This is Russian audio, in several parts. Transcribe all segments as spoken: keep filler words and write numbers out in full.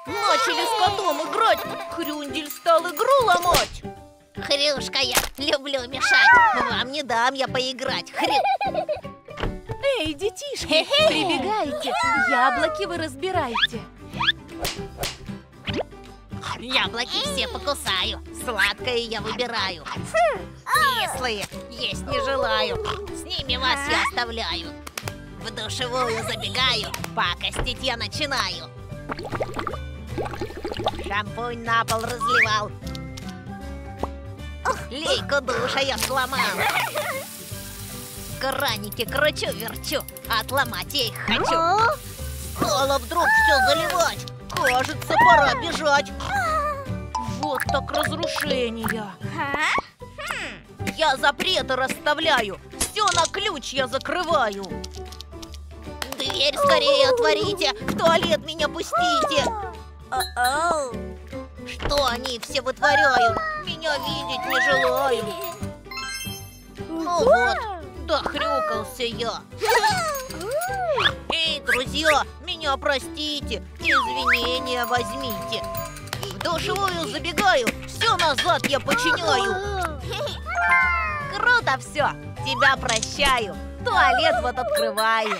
Начали с котом играть. Хрюндель стал игру ломать. Хрюшка я, люблю мешать. Вам не дам я поиграть. Хрю. Эй, детишки, прибегайте. Яблоки вы разбираете. Яблоки все покусаю. Сладкое я выбираю. Кислые есть не желаю. С ними вас я оставляю. В душевую забегаю. Пакостить я начинаю. Шампунь на пол разливал. Лейку душа я сломал. Краники кручу-верчу. Отломать я их хочу. Стало вдруг все заливать. Кажется, пора бежать. Вот так разрушение. Я запреты расставляю. Все на ключ я закрываю. Дверь скорее отворите. В туалет меня пустите. Что они все вытворяют? Меня видеть не желаю. Ну вот, дохрюкался я. Эй, друзья, меня простите, извинения возьмите. В душевую забегаю, все назад я починяю. Круто все, тебя прощаю. Туалет вот открываю.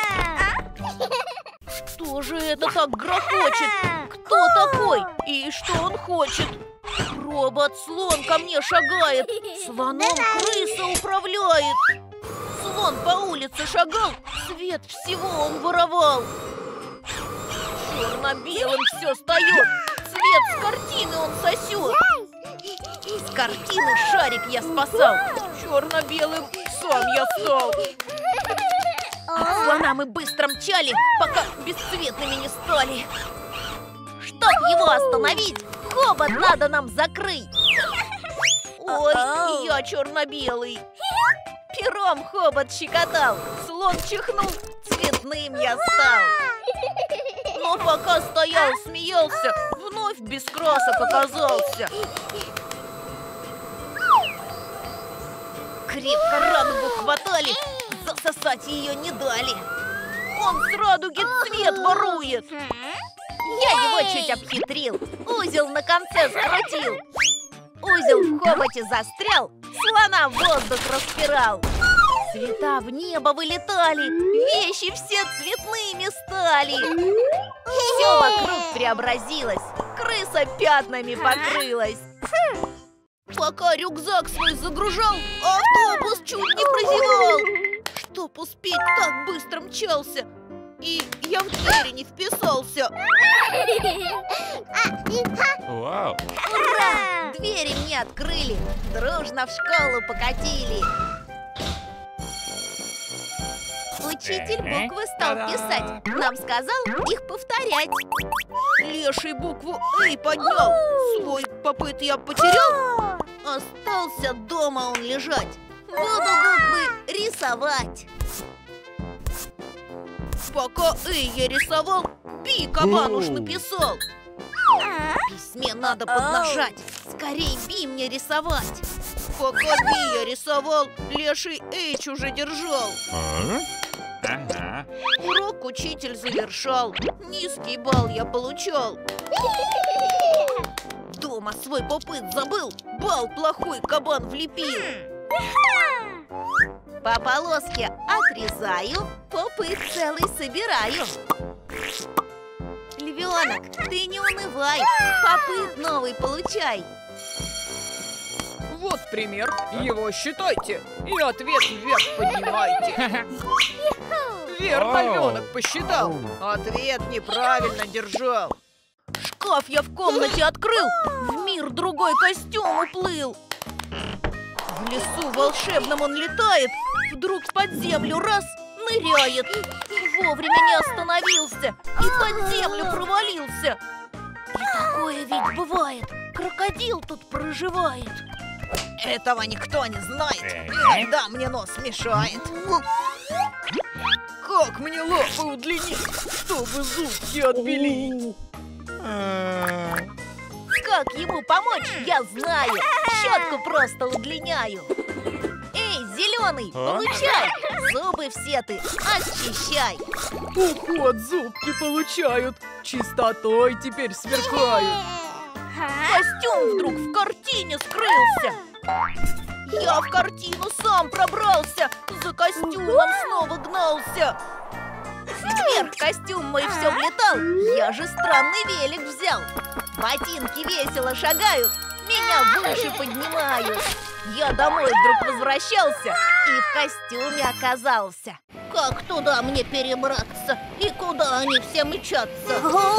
Что же это так грохочет? Кто такой и что он хочет? Робот-слон ко мне шагает. Слоном крыса управляет. Слон по улице шагал, свет всего он воровал. Черно-белым все встает, цвет с картины он сосет. С картины шарик я спасал, черно-белым сам я стал. От слона мы быстро мчали, пока бесцветными не стали. Чтоб его остановить, хобот надо нам закрыть. Ой, я черно-белый. Пером хобот щекотал, слон чихнул, цветным я стал. Но пока стоял, смеялся, вновь без красок оказался. Крепко радугу хватали, засосать ее не дали. Он с радуги цвет ворует. Я его чуть обхитрил, узел на конце скрутил. Узел в хоботе застрял, слона в воздух распирал. Цвета в небо вылетали, вещи все цветными стали. Все вокруг преобразилось, крыса пятнами покрылась. Пока рюкзак свой загружал, автобус чуть не прозевал. Чтоб успеть, так быстро мчался, и я в двери не вписался. Вау! Ура! Двери мне открыли, дружно в школу покатили. Учитель буквы стал писать, нам сказал их повторять. Леший букву «Эй» поднял, свой попыт я потерял. Остался дома он лежать, буду буквы рисовать. Пока «Эй» я рисовал, «Би» кабан уж написал. В письме надо поднажать, скорей «Би» мне рисовать. Пока «Би» я рисовал, леший «Эйч» уже держал. Ага. Урок учитель завершал, низкий балл я получал. Дома свой попыт забыл, балл плохой кабан влепил. По полоске отрезаю, попыт целый собираю. Львенок, ты не унывай, попыт новый получай. Вот пример, его считайте и ответ вверх поднимайте. Верно, львенок посчитал, ответ неправильно держал. Шкаф я в комнате открыл, в мир другой костюм уплыл. В лесу волшебном он летает, вдруг под землю раз ныряет. Вовремя не остановился и под землю провалился. И такое ведь бывает, крокодил тут проживает. Этого никто не знает, иногда мне нос мешает. Как мне лапы удлинить, чтобы зубки отбелить? Как ему помочь, я знаю. Щетку просто удлиняю. Эй, зеленый, получай. Зубы все ты очищай. Уход зубки получают, чистотой теперь сверкают. Костюм вдруг в картине скрылся. Я в картину сам пробрался, за костюмом снова гнался. Вверх костюм мой все влетал, я же странный велик взял. Ботинки весело шагают, меня выше поднимают. Я домой вдруг возвращался и в костюме оказался. Как туда мне перебраться? И куда они все мчатся?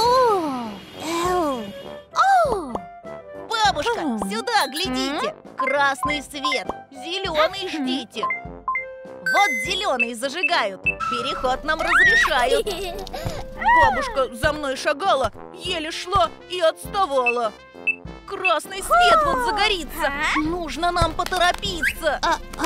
Бабушка, сюда глядите! Красный свет, зеленый ждите. Вот зеленый зажигают, переход нам разрешают. Бабушка за мной шагала, еле шла и отставала. Красный свет вот загорится, нужно нам поторопиться.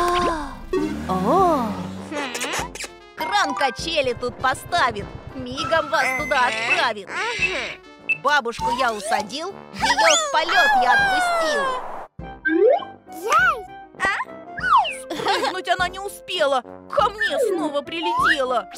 Кран качели тут поставит, мигом вас туда отправит. Бабушку я усадил, ее в полет я отпустил. Спрыгнуть она не успела, ко мне снова прилетела.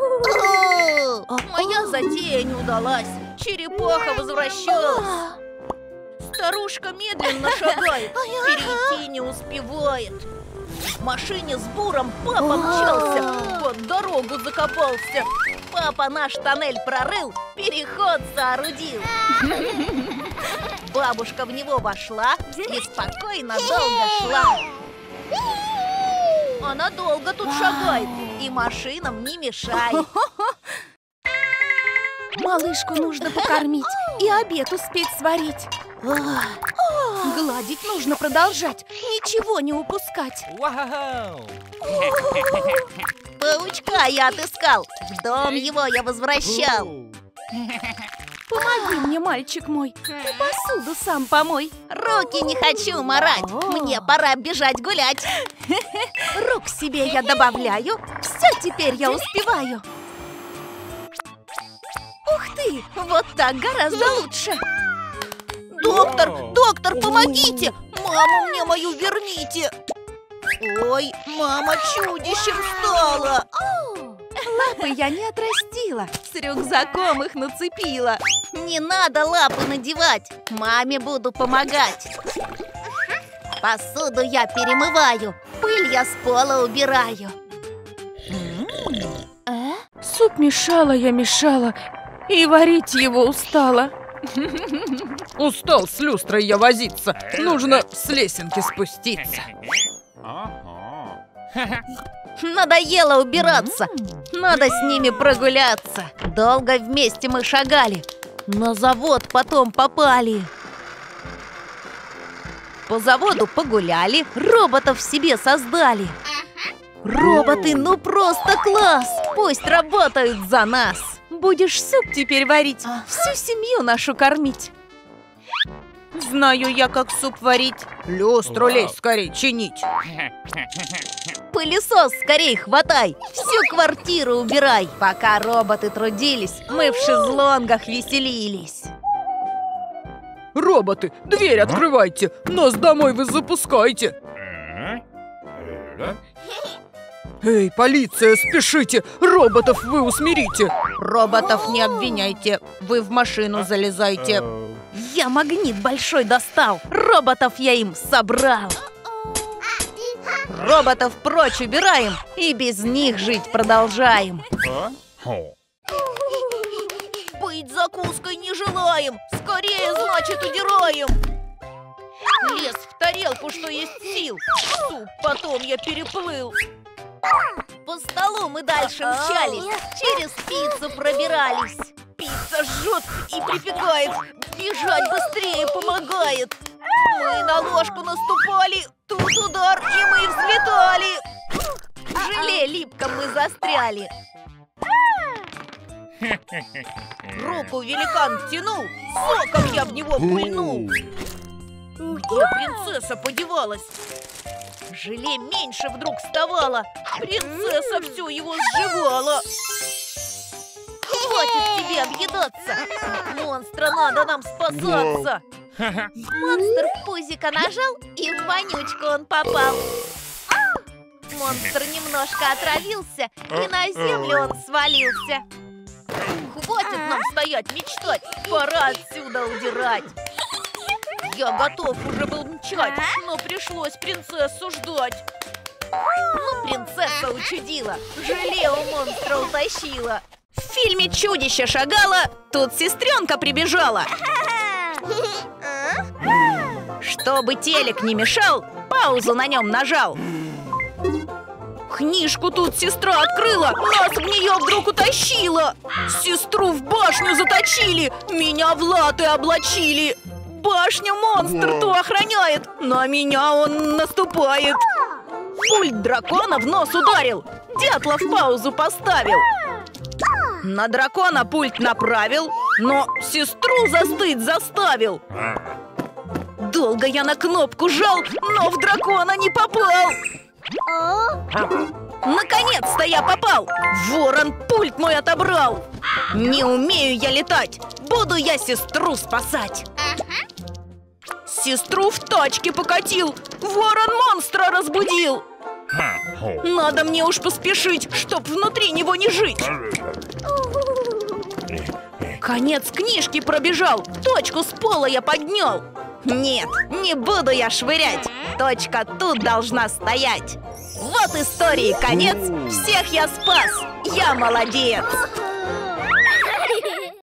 Моя затея не удалась, черепаха возвращалась. Старушка медленно шагает, перейти не успевает. В машине с буром папа мчался, под дорогу закопался. Папа наш тоннель прорыл, переход соорудил. Бабушка в него вошла и спокойно долго шла. Она долго тут шагает и машинам не мешает. Малышку нужно покормить и обед успеть сварить. Гладить нужно продолжать, ничего не упускать. Паучка я отыскал, в дом его я возвращал. Помоги мне, мальчик мой, и посуду сам помой. Руки не хочу марать, мне пора бежать гулять. Рук себе я добавляю, все теперь я успеваю. Ух ты, вот так гораздо лучше. Доктор, доктор, помогите! Маму мне мою верните! Ой, мама чудищем стала! Лапы я не отрастила, с рюкзаком их нацепила. Не надо лапы надевать, маме буду помогать. Посуду я перемываю, пыль я с пола убираю. Суп мешала я мешала, и варить его устала. Устал с люстрой я возиться, нужно с лесенки спуститься. Надоело убираться, надо с ними прогуляться. Долго вместе мы шагали, на завод потом попали. По заводу погуляли, роботов себе создали. Роботы, ну просто класс, пусть работают за нас. Будешь суп теперь варить, всю семью нашу кормить. Знаю я, как суп варить. Люстру лезь скорей чинить. Пылесос скорей хватай, всю квартиру убирай. Пока роботы трудились, мы в шезлонгах веселились. Роботы, дверь открывайте, нас домой вы запускайте. Эй, полиция, спешите, роботов вы усмирите. Роботов не обвиняйте, вы в машину залезайте. Я магнит большой достал, роботов я им собрал. Роботов прочь убираем и без них жить продолжаем. Быть закуской не желаем, скорее, значит, удираем. Лез в тарелку, что есть сил, суп потом я переплыл. По столу мы дальше мчались, через пиццу пробирались. Пицца жжет и припекает, бежать быстрее помогает. Мы на ложку наступали, тут удар, и мы взлетали. В желе липком мы застряли. Руку великан тянул, соком я в него пульнул. Где принцесса подевалась? Желе меньше вдруг вставало, принцесса все его сживала. Хватит тебе объедаться, от монстра надо нам спасаться. Монстр в пузико нажал, и в вонючку он попал. Монстр немножко отравился, и на землю он свалился. Хватит нам стоять, мечтать. Пора отсюда удирать. Я готов уже был мчать, но пришлось принцессу ждать. Ну, принцесса учудила, желе у монстра утащила. В фильме «Чудище» шагала, тут сестренка прибежала. Чтобы телек не мешал, паузу на нем нажал. Книжку тут сестра открыла, нас в нее вдруг утащила. Сестру в башню заточили, меня в латы облачили. Башню монстр то охраняет, на меня он наступает. Пульт дракона в нос ударил, дятла в паузу поставил. На дракона пульт направил, но сестру застыть заставил. Долго я на кнопку жал, но в дракона не попал. Наконец-то я попал! Ворон пульт мой отобрал! Не умею я летать, буду я сестру спасать! Сестру в тачке покатил, ворон монстра разбудил! Надо мне уж поспешить, чтоб внутри него не жить! Конец книжки пробежал, точку с пола я поднял! Нет, не буду я швырять, точка тут должна стоять! Вот истории конец, всех я спас, я молодец!